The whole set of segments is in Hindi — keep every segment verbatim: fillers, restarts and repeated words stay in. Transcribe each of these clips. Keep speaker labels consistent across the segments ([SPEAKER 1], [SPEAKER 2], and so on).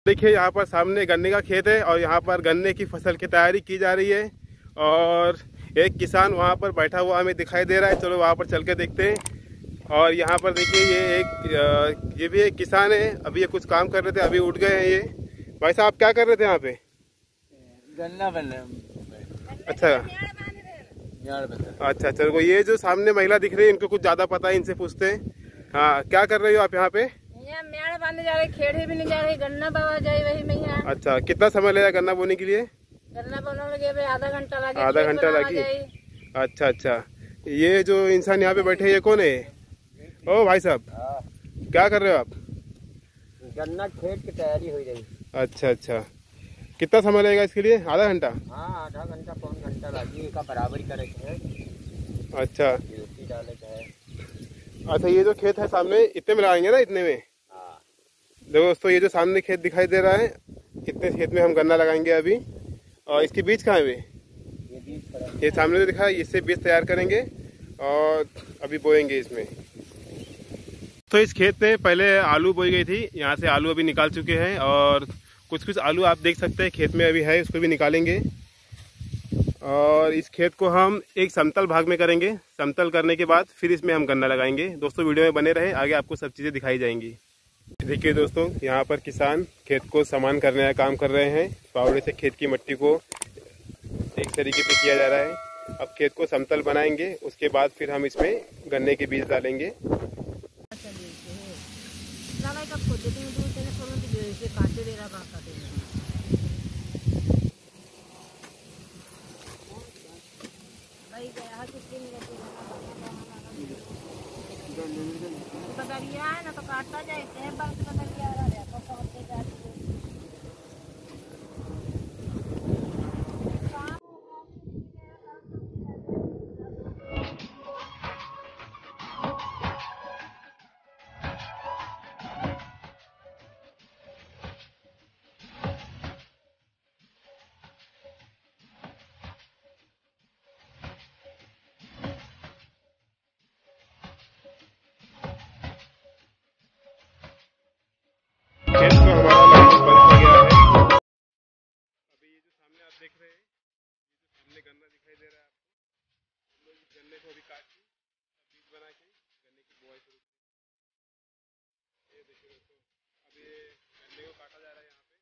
[SPEAKER 1] देखिए यहाँ पर सामने गन्ने का खेत है और यहाँ पर गन्ने की फसल की तैयारी की जा रही है और एक किसान वहाँ पर बैठा हुआ हमें दिखाई दे रहा है। चलो वहाँ पर चल के देखते हैं। और यहाँ पर देखिए ये एक ये भी एक किसान है। अभी ये कुछ काम कर रहे थे, अभी उठ गए हैं ये। भाई साहब क्या कर रहे थे यहाँ पे?
[SPEAKER 2] गन्ना बन रहा।
[SPEAKER 1] अच्छा अच्छा चलो, ये जो सामने महिला दिख रही है इनको कुछ ज्यादा पता है, इनसे पूछते हैं। हाँ, क्या कर रही हो आप यहाँ पे?
[SPEAKER 3] मेड़ बांधे जा रहे, खेड़े भी नहीं जा रहे, गन्ना बाबा जाए वही में यहाँ।
[SPEAKER 1] अच्छा, कितना समय लगेगा गन्ना बोने के लिए?
[SPEAKER 3] गन्ना बोने लगे आधा घंटा लगे।
[SPEAKER 1] आधा घंटा लगी। अच्छा अच्छा, ये जो इंसान यहाँ पे बैठे ये कौन है? ओ भाई साहब, क्या कर रहे हो आप?
[SPEAKER 2] गन्ना खेत की तैयारी हो रही।
[SPEAKER 1] अच्छा अच्छा, कितना समय लगेगा इसके लिए? आधा घंटा?
[SPEAKER 2] हाँ, आधा घंटा पौन घंटा लगी का बराबरी करे है।
[SPEAKER 1] अच्छा
[SPEAKER 2] डाले है।
[SPEAKER 1] अच्छा, ये जो खेत है सामने इतने में लगाएंगे ना? इतने में?
[SPEAKER 2] हाँ।
[SPEAKER 1] देखो दोस्तों, ये जो सामने खेत दिखाई दे रहा है, इतने खेत में हम गन्ना लगाएंगे अभी। और इसके बीज कहाँ है?
[SPEAKER 2] ये बीज
[SPEAKER 1] ये सामने जो दिखा है, इससे बीज तैयार करेंगे और अभी बोएंगे इसमें। तो इस खेत में पहले आलू बोई गई थी, यहाँ से आलू अभी निकाल चुके हैं और कुछ कुछ आलू आप देख सकते हैं खेत में अभी है, उसको भी निकालेंगे। और इस खेत को हम एक समतल भाग में करेंगे। समतल करने के बाद फिर इसमें हम गन्ना लगाएंगे। दोस्तों वीडियो में बने रहे, आगे आपको सब चीज़ें दिखाई जाएंगी। देखिए दोस्तों, यहाँ पर किसान खेत को समान करने का काम कर रहे हैं। फावड़े से खेत की मिट्टी को एक तरीके से किया जा रहा है। अब खेत को समतल बनाएंगे, उसके बाद फिर हम इसमें गन्ने के बीज डालेंगे।
[SPEAKER 3] बदरिया है ना तो काटता जाए बदरिया रहा है तो पहुंचते जाते।
[SPEAKER 1] खेत तो हमारा लगभग बन हो गया है। अभी ये जो सामने आप देख रहे हैं, ये जो सामने गन्ना दिखाई दे रहा है आपको, हम लोग इस गन्ने को अभी काट के बीज बना के गन्ने की बुआई शुरू करेंगे। ये देखिए दोस्तों, अब ये गन्ने को काटा जा रहा है यहाँ पे।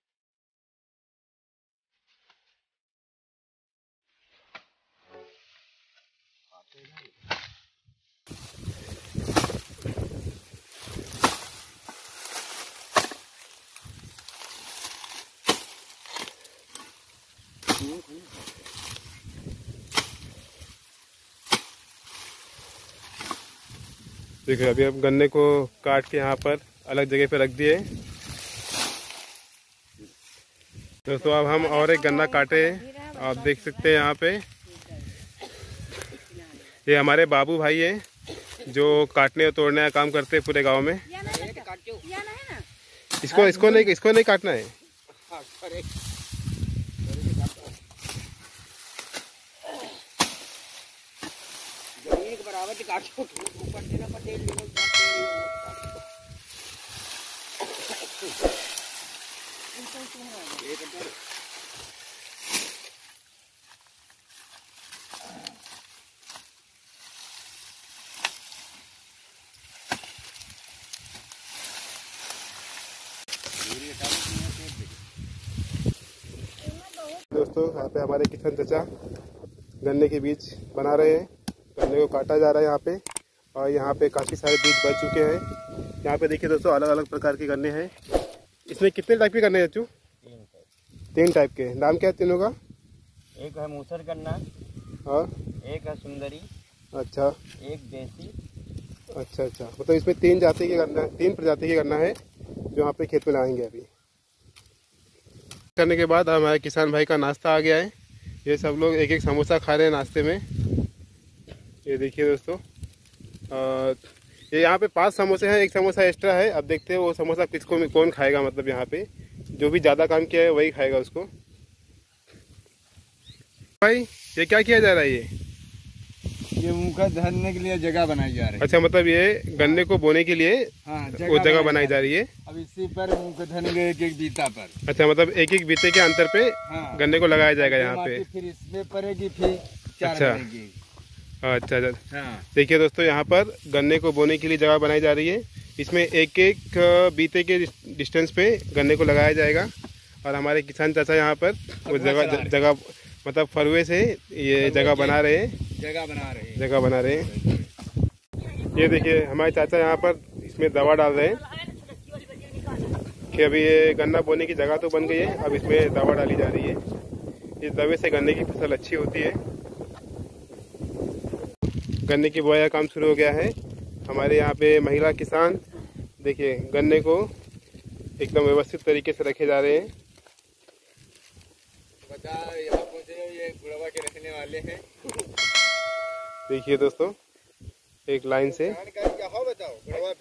[SPEAKER 1] देखिए अभी अब गन्ने को काट के यहाँ पर अलग जगह पे रख दिए। दोस्तों अब हम और एक गन्ना काटे, आप देख सकते हैं यहाँ पे। ये हमारे बाबू भाई हैं जो काटने और तोड़ने का काम करते हैं पूरे गांव में। इसको इसको नहीं इसको नहीं काटना है।
[SPEAKER 2] बराबर काटो ऊपर से ना पटेल
[SPEAKER 1] दोस्तों यहाँ पे हमारे किसान चाचा गन्ने के बीज बना रहे हैं। गन्ने को काटा जा रहा है यहाँ पे और यहाँ पे काफ़ी सारे बीज बच चुके हैं। यहाँ पे देखिए दोस्तों, अलग अलग प्रकार के गन्ने हैं। इसमें कितने टाइप के गन्ने हैं चाचू? तीन टाइप के। नाम क्या है तीनों का?
[SPEAKER 2] एक है मूसर गन्ना
[SPEAKER 1] और
[SPEAKER 2] एक है सुंदरी।
[SPEAKER 1] अच्छा,
[SPEAKER 2] एक देसी।
[SPEAKER 1] अच्छा अच्छा, मतलब इसमें तीन जाति के गन्ना, तीन प्रजाति के गन्ना है जो यहाँ पे खेत में लगाएंगे। अभी करने के बाद हमारे किसान भाई का नाश्ता आ गया है। ये सब लोग एक एक समोसा खा रहे हैं नाश्ते में। ये देखिए दोस्तों, आ, ये यहाँ पे पांच समोसे हैं, एक समोसा एक्स्ट्रा है। अब देखते हैं वो समोसा किसको कौन खाएगा। मतलब यहाँ पे जो भी ज़्यादा काम किया है वही खाएगा उसको। भाई ये क्या किया जा रहा है? ये
[SPEAKER 4] ये मूंगफली धरने के लिए जगह बनाई जा रही है।
[SPEAKER 1] अच्छा, मतलब ये गन्ने को बोने के लिए
[SPEAKER 4] हाँ,
[SPEAKER 1] वो जगह बनाई जा रही है।
[SPEAKER 4] अब इसी पर मूंगफली धरने एक एक बीता पर।
[SPEAKER 1] अच्छा, मतलब एक एक बीते के अंतर पे
[SPEAKER 4] हाँ,
[SPEAKER 1] गन्ने को लगाया जाएगा यहाँ पे।
[SPEAKER 4] फिर इसमें पड़ेगी, फिर चार
[SPEAKER 1] अच्छा।
[SPEAKER 4] पड़ेगी।
[SPEAKER 1] अच्छा अच्छा,
[SPEAKER 4] हाँ।
[SPEAKER 1] देखिए दोस्तों, यहाँ पर गन्ने को बोने के लिए जगह बनाई जा रही है। इसमें एक एक बीते के डिस्टेंस पे गन्ने को लगाया जाएगा। और हमारे किसान चाचा यहाँ पर वो जगह जगह मतलब फरुए से ये जगह बना रहे हैं
[SPEAKER 4] जगह बना रहे हैं
[SPEAKER 1] जगह बना रहे हैं। ये देखिए हमारे चाचा यहाँ पर इसमें दवा डाल रहे हैं कि अभी ये गन्ना बोने की जगह तो बन गई है, अब इसमें दवा डाली जा रही है। इस दवे से गन्ने की फसल अच्छी होती है। गन्ने की बुआई का काम शुरू हो गया है। हमारे यहाँ पे महिला किसान देखिए गन्ने को एकदम व्यवस्थित तरीके से रखे जा रहे हैं।
[SPEAKER 4] बता यहाँ पहुँचे ये गुड़वा के रखने वाले हैं।
[SPEAKER 1] देखिए दोस्तों, एक लाइन से
[SPEAKER 4] बताओ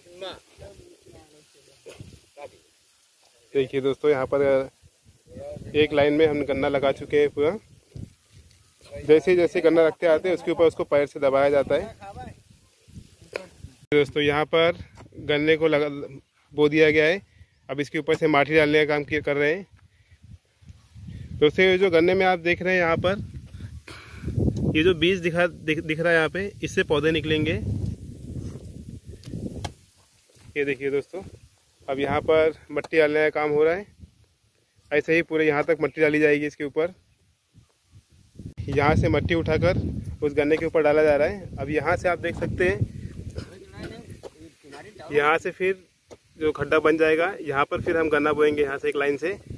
[SPEAKER 1] देखिए दोस्तों, यहाँ पर एक लाइन में हम गन्ना लगा चुके हैं पूरा। जैसे जैसे गन्ना रखते आते हैं उसके ऊपर उसको पैर से दबाया जाता है। दोस्तों यहाँ पर गन्ने को लगा बो दिया गया है। अब इसके ऊपर से माटी डालने का काम कर रहे हैं। दोस्तों ये जो गन्ने में आप देख रहे हैं यहाँ पर ये जो बीज दिखा दिख, दिख रहा है यहाँ पे, इससे पौधे निकलेंगे। ये देखिए दोस्तों, अब यहाँ पर मिट्टी डालने का काम हो रहा है। ऐसे ही पूरे यहाँ तक मिट्टी डाली जाएगी इसके ऊपर। यहाँ से मिट्टी उठाकर उस गन्ने के ऊपर डाला जा रहा है। अब यहाँ से आप देख सकते हैं, यहाँ से फिर जो खड्डा बन जाएगा यहाँ पर फिर हम गन्ना बोएंगे यहाँ से एक लाइन से।